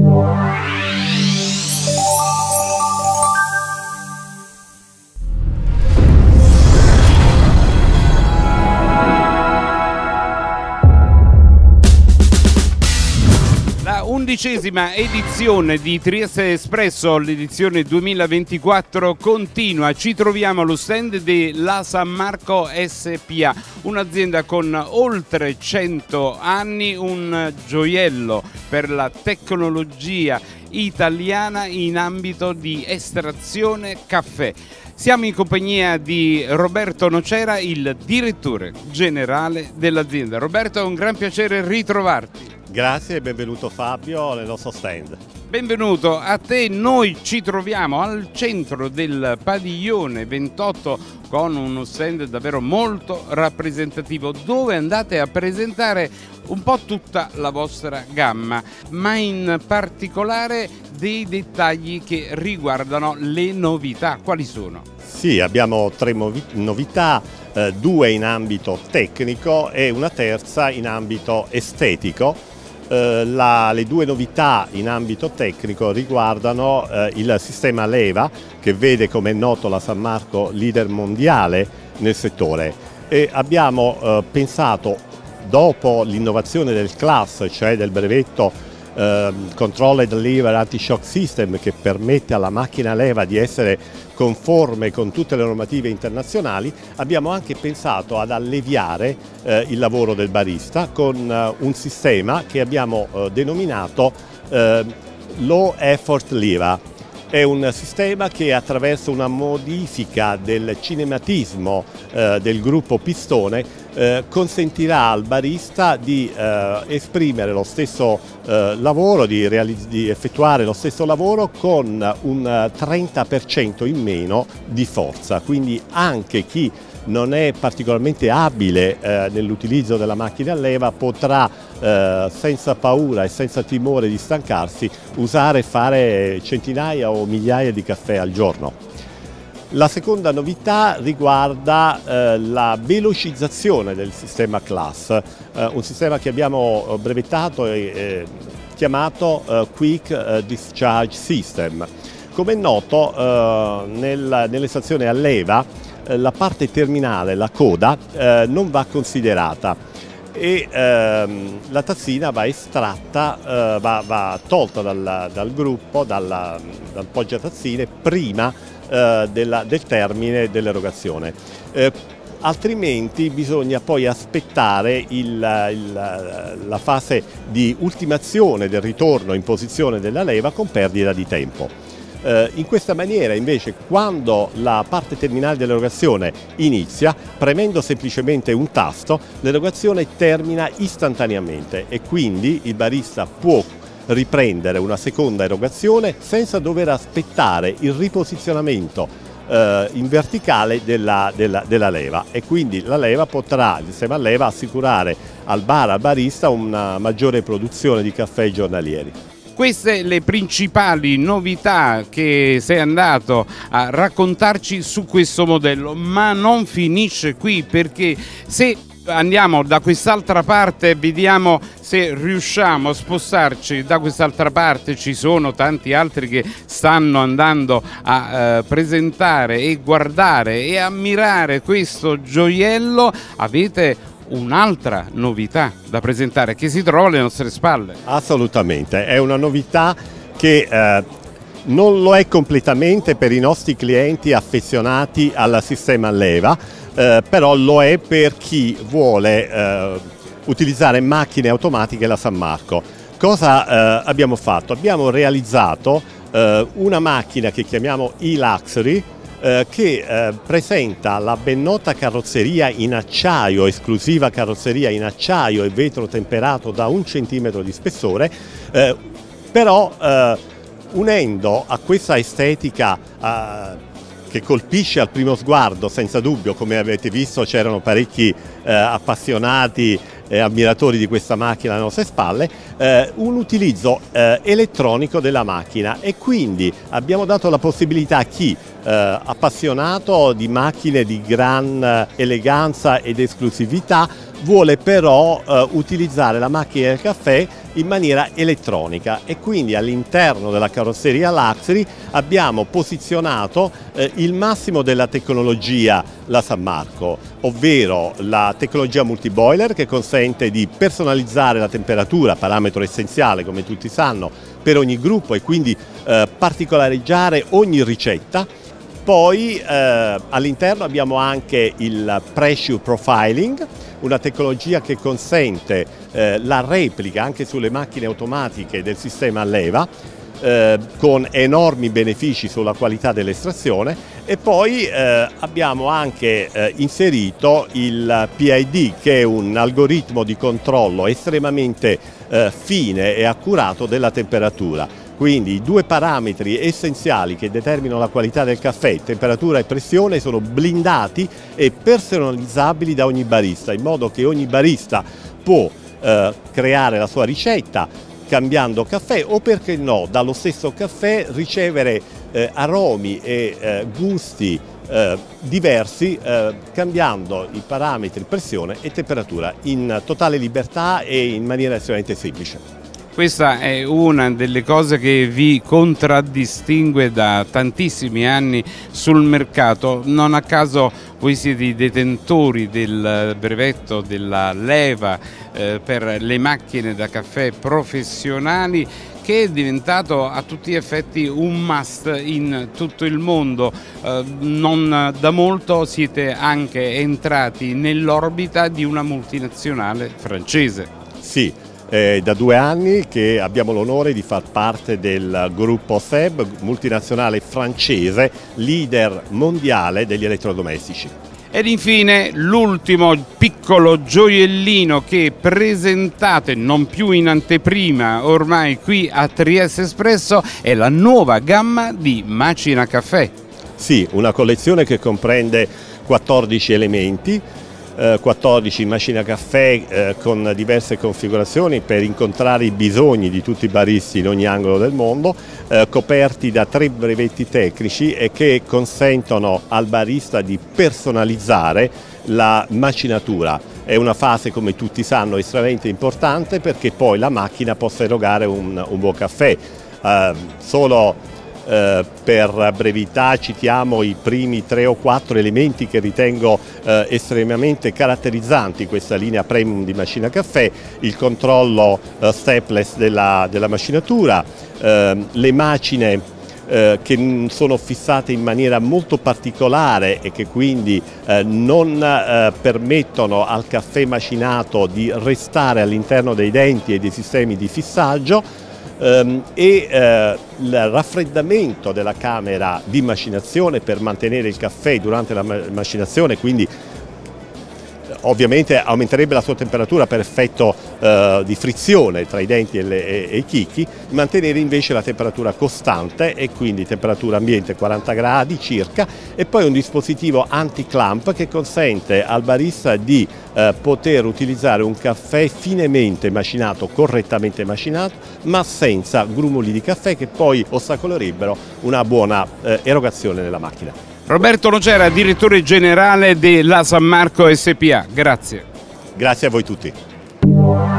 Undicesima edizione di Trieste Espresso, l'edizione 2024 continua. Ci troviamo allo stand della San Marco SpA, un'azienda con oltre 100 anni, un gioiello per la tecnologia italiana in ambito di estrazione caffè. Siamo in compagnia di Roberto Nocera, il direttore generale dell'azienda. Roberto, è un gran piacere ritrovarti. Grazie e benvenuto Fabio nel nostro stand. Benvenuto a te, noi ci troviamo al centro del padiglione 28 con uno stand davvero molto rappresentativo dove andate a presentare un po' tutta la vostra gamma, ma in particolare dei dettagli che riguardano le novità. Quali sono? Sì, abbiamo tre novità, due in ambito tecnico e una terza in ambito estetico. Le due novità in ambito tecnico riguardano il sistema leva, che vede, come è noto, la San Marco leader mondiale nel settore, e abbiamo pensato, dopo l'innovazione del CLAS, cioè del brevetto Controlled Lever Anti-Shock System, che permette alla macchina leva di essere conforme con tutte le normative internazionali, abbiamo anche pensato ad alleviare il lavoro del barista con un sistema che abbiamo denominato Low Effort Leva. È un sistema che, attraverso una modifica del cinematismo del gruppo pistone, consentirà al barista di esprimere lo stesso lavoro, di effettuare lo stesso lavoro con un 30% in meno di forza. Quindi anche chi non è particolarmente abile nell'utilizzo della macchina a leva potrà senza paura e senza timore di stancarsi usare e fare centinaia o migliaia di caffè al giorno. La seconda novità riguarda la velocizzazione del sistema CLAS, un sistema che abbiamo brevettato e chiamato Quick Discharge System. Come è noto, nelle stazioni a leva la parte terminale, la coda, non va considerata e la tazzina va estratta, va tolta dal gruppo, dal poggiatazzine, prima del termine dell'erogazione. Altrimenti bisogna poi aspettare la fase di ultimazione del ritorno in posizione della leva con perdita di tempo. In questa maniera, invece, quando la parte terminale dell'erogazione inizia, premendo semplicemente un tasto, l'erogazione termina istantaneamente e quindi il barista può riprendere una seconda erogazione senza dover aspettare il riposizionamento in verticale della leva, e quindi il sistema a leva, assicurare al barista una maggiore produzione di caffè giornalieri. Queste le principali novità che sei andato a raccontarci su questo modello, ma non finisce qui, perché se andiamo da quest'altra parte vediamo se riusciamo a spostarci da quest'altra parte. Ci sono tanti altri che stanno andando a presentare e guardare e ammirare questo gioiello. Avete un'altra novità da presentare che si trova alle nostre spalle. Assolutamente, è una novità che non lo è completamente per i nostri clienti affezionati al sistema a leva, però lo è per chi vuole utilizzare macchine automatiche la San Marco. Cosa abbiamo fatto? Abbiamo realizzato una macchina che chiamiamo e-Luxury, che presenta la ben nota carrozzeria in acciaio, esclusiva carrozzeria in acciaio e vetro temperato da 1 centimetro di spessore, però unendo a questa estetica che colpisce al primo sguardo, senza dubbio. Come avete visto, c'erano parecchi appassionati e ammiratori di questa macchina alle nostre spalle, un utilizzo elettronico della macchina, e quindi abbiamo dato la possibilità a chi appassionato di macchine di gran eleganza ed esclusività vuole però utilizzare la macchina del caffè in maniera elettronica, e quindi all'interno della carrozzeria Luxury abbiamo posizionato il massimo della tecnologia La San Marco, ovvero la tecnologia multiboiler, che consente di personalizzare la temperatura, parametro essenziale come tutti sanno per ogni gruppo, e quindi particolareggiare ogni ricetta. Poi all'interno abbiamo anche il Pressure Profiling, una tecnologia che consente la replica anche sulle macchine automatiche del sistema a leva, con enormi benefici sulla qualità dell'estrazione. E poi abbiamo anche inserito il PID, che è un algoritmo di controllo estremamente fine e accurato della temperatura. Quindi i due parametri essenziali che determinano la qualità del caffè, temperatura e pressione, sono blindati e personalizzabili da ogni barista, in modo che ogni barista può creare la sua ricetta cambiando caffè, o perché no, dallo stesso caffè ricevere aromi e gusti diversi, cambiando i parametri pressione e temperatura in totale libertà e in maniera estremamente semplice. Questa è una delle cose che vi contraddistingue da tantissimi anni sul mercato. Non a caso voi siete i detentori del brevetto della leva per le macchine da caffè professionali, che è diventato a tutti gli effetti un must in tutto il mondo. Non da molto siete anche entrati nell'orbita di una multinazionale francese. Sì. Da 2 anni che abbiamo l'onore di far parte del gruppo SEB, multinazionale francese, leader mondiale degli elettrodomestici. Ed infine l'ultimo piccolo gioiellino che presentate non più in anteprima ormai qui a Trieste Espresso è la nuova gamma di macina caffè. Sì, una collezione che comprende 14 elementi, 14 macina caffè con diverse configurazioni per incontrare i bisogni di tutti i baristi in ogni angolo del mondo, coperti da 3 brevetti tecnici e che consentono al barista di personalizzare la macinatura. È una fase, come tutti sanno, estremamente importante, perché poi la macchina possa erogare un buon caffè. Solo per brevità citiamo i primi 3 o 4 elementi che ritengo estremamente caratterizzanti questa linea premium di macina caffè: il controllo stepless della macinatura, le macine che sono fissate in maniera molto particolare e che quindi non permettono al caffè macinato di restare all'interno dei denti e dei sistemi di fissaggio, e il raffreddamento della camera di macinazione per mantenere il caffè durante la macinazione, quindi ovviamente aumenterebbe la sua temperatura per effetto di frizione tra i denti e i chicchi, mantenere invece la temperatura costante, e quindi temperatura ambiente 40 gradi circa, e poi un dispositivo anti-clamp che consente al barista di poter utilizzare un caffè finemente macinato, correttamente macinato, ma senza grumoli di caffè che poi ostacolerebbero una buona erogazione nella macchina. Roberto Nocera, direttore generale della San Marco SPA, grazie. Grazie a voi tutti.